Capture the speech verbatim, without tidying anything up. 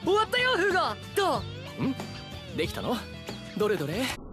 終わったよフーゴ。どう？ ん？できたの？どれどれ？